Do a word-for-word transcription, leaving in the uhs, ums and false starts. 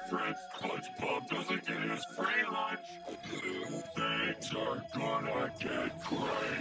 Fritz SpongeBob doesn't get his free lunch, things are gonna get crazy.